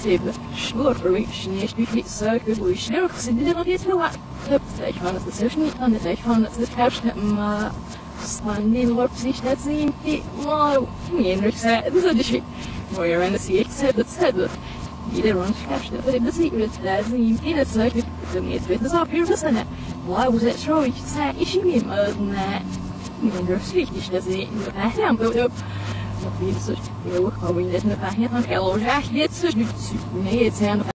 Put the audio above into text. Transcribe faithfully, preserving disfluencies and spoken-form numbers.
table. Sure for reach, nicht wie viel circle, wo ich schnell sind, die noch jetzt nur ich fand, das ist nicht an, ich fand, das ist Kapschnippen, man den Lob sich nicht sehen, die mal, mir nicht sagen, das ist nicht, wo ihr in das ich said, das said, jeder Rund Kapschnippen, aber das sieht mir das sehen, die das sagt, jetzt wird das auch hier wissen, why was it true, ich sag, ich mir mal, ne, mir ist richtig, das sehen, ich habe so, wie das ist, wir kommen jetzt mit der Hand, hello, Jack, jetzt ist nicht, nee, jetzt